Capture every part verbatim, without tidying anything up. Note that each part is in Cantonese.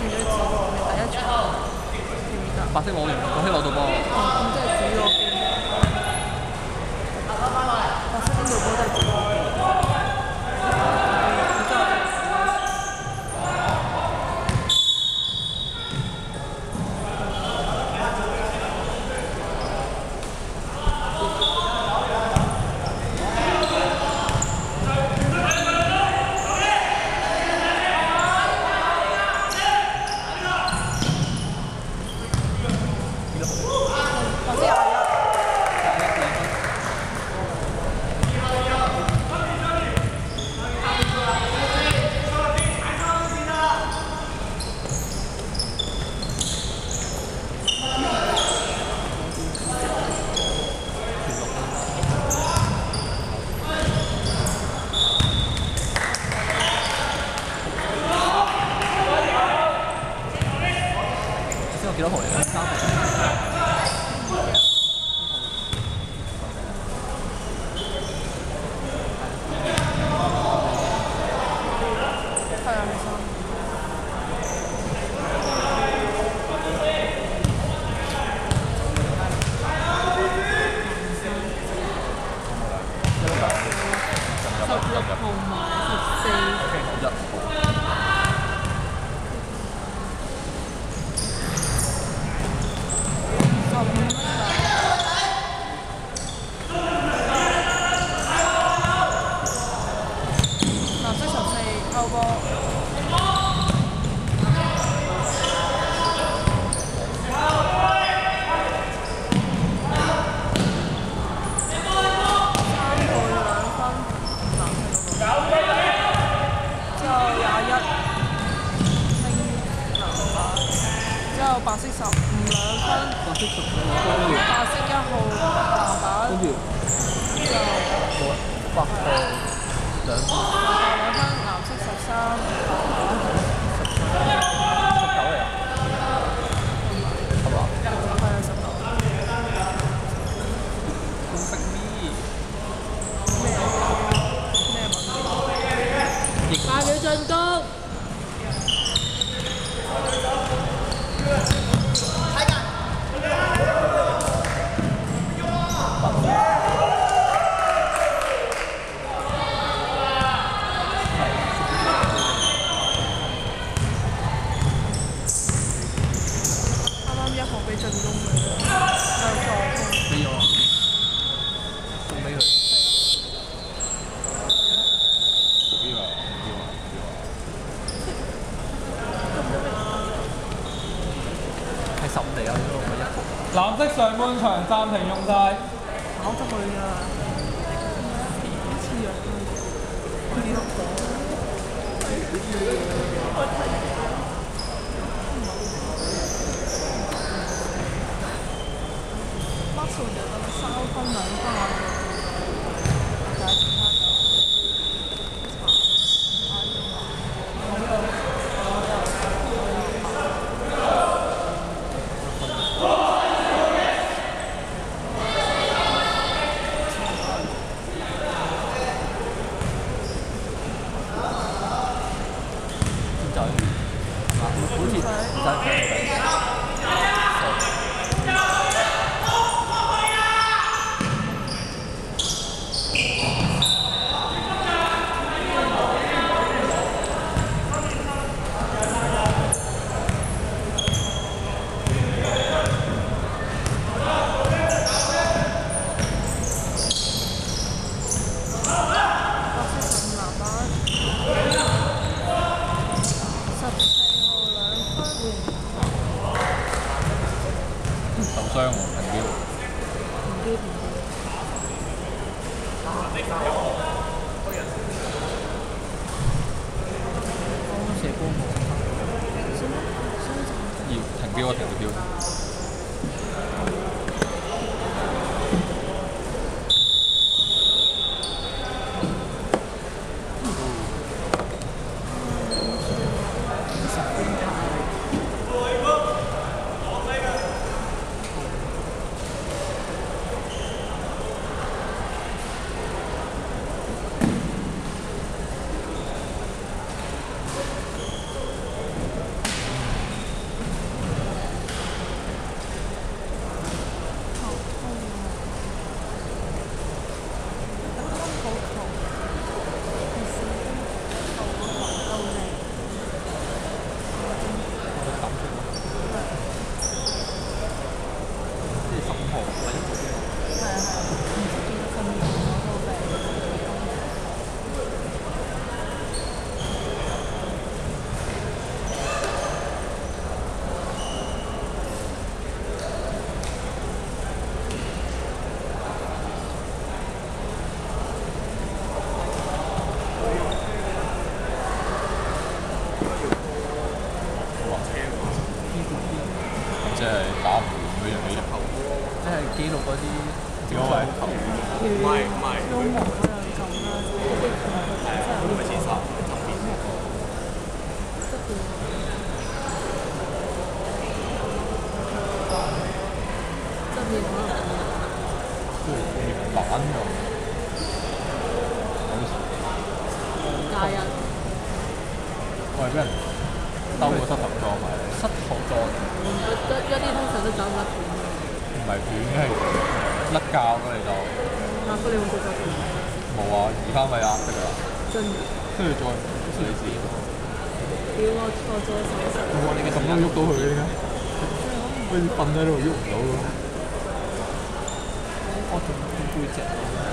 線咗自己第一場，記唔記得？ 白色攞完，綠色攞到波。 哦，咁即係自己嗰邊。白色嗰隊波都係自己嗰邊。 幾多號嚟㗎？三號。 係啊，係三。十六號埋十四。 一號。白色十五兩分， 白色十五兩分， 白色一號籃板， 跟住之後白號兩分， 兩分，藍色十三， 十九嚟啊，係嘛？ 係啊，十九。 好食咩？ 咩咩問題？八秒進攻。俾進攻佢，有助攻。 俾咗，送俾佢。邊啊？邊啊？係十五嚟啊！呢個唔係一號。 藍色上半場暫停用晒。 跑出去㗎，好似啊！佢幾多個？數就得三分兩分啊！但係其他就查查咗嘛，我就我就係啊，好似就係。受傷喎，平標。 平標平標。 射波冇。要停標啊！停標。 記錄嗰啲整上球。 唔係唔係，都冇可能咁啦，係啊， 唔係廁所， 側邊可能都係月板咁。 假人， 我係俾人兜個膝頭撞埋，膝頭撞。 一一啲通常都走唔甩斷。 唔係斷係甩膠咯，你就。 啊！不過你有冇做過斷？ 冇啊，移翻咪啱得㗎啦。 真嘅。 跟住再水字。 屌我錯咗手勢。 哇！你咁都喐到佢嘅，好似瞓喺度喐唔到咁。我仲背脊。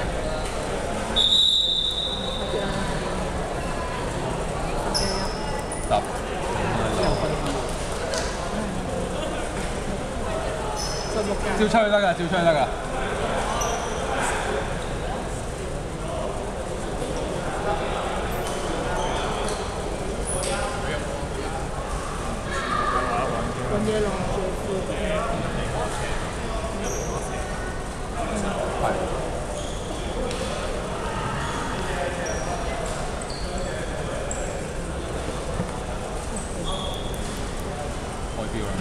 答。照吹得㗎，照吹得㗎。 揾嘢落住褲。 係。開標啦！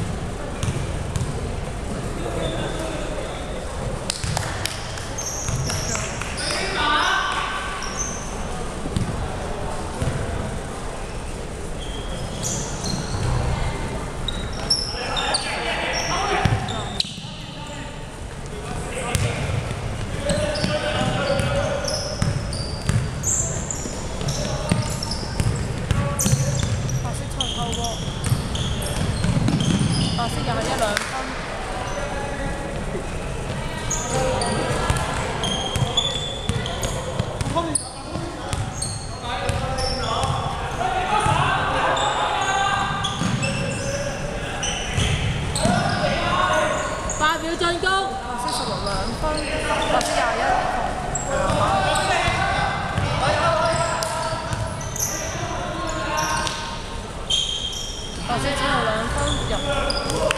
白色廿一兩分。八秒進攻。白色十六兩分，白色廿一白色只有兩分入。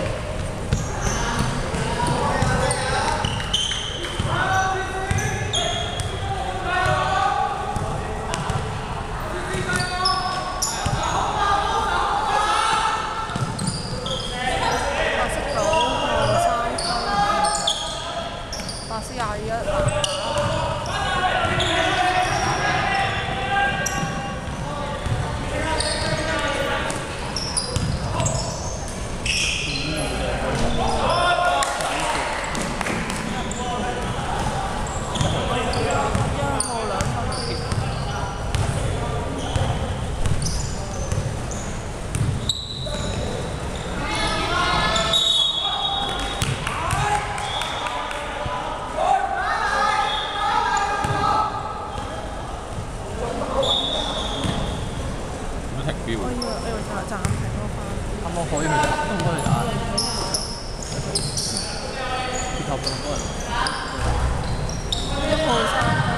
白色廿一。我以為我以為暫暫停咯，翻。 啱啱可以去打，都唔可以打。結合咁多人。 一號三分。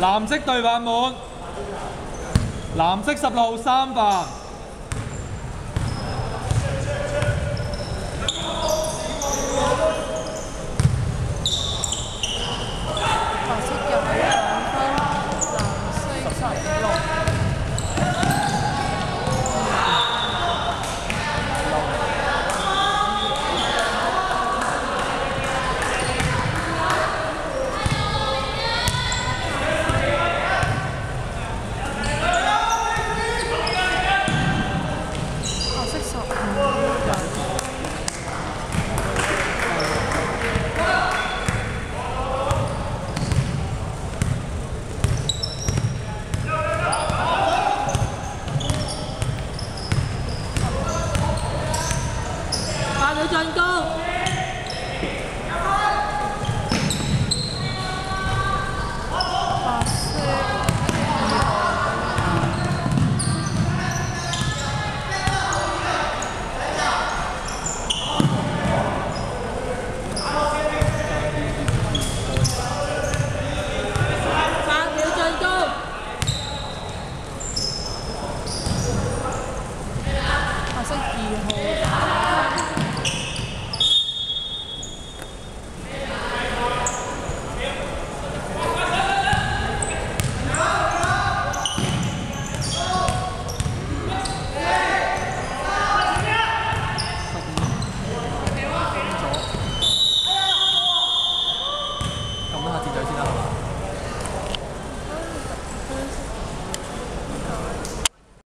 藍色對飯滿，藍色十六號三飯。 白色入咗兩分，藍色十六。白色十五分。 八秒進攻。